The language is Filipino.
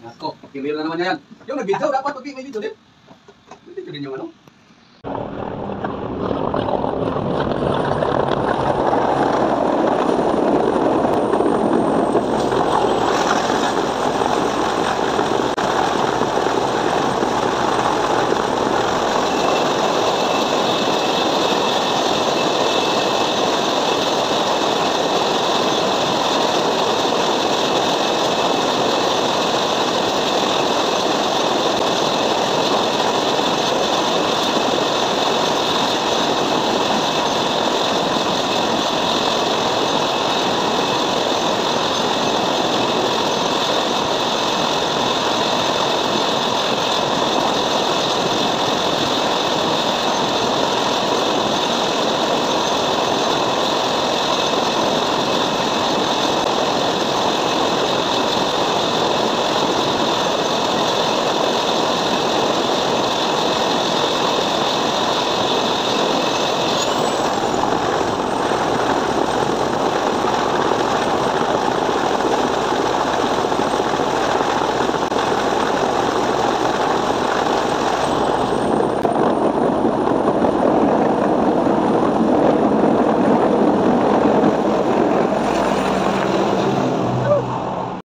Ako, pakiril na naman yan. Yung nag-video, dapat pag may video din. Video din yung ano.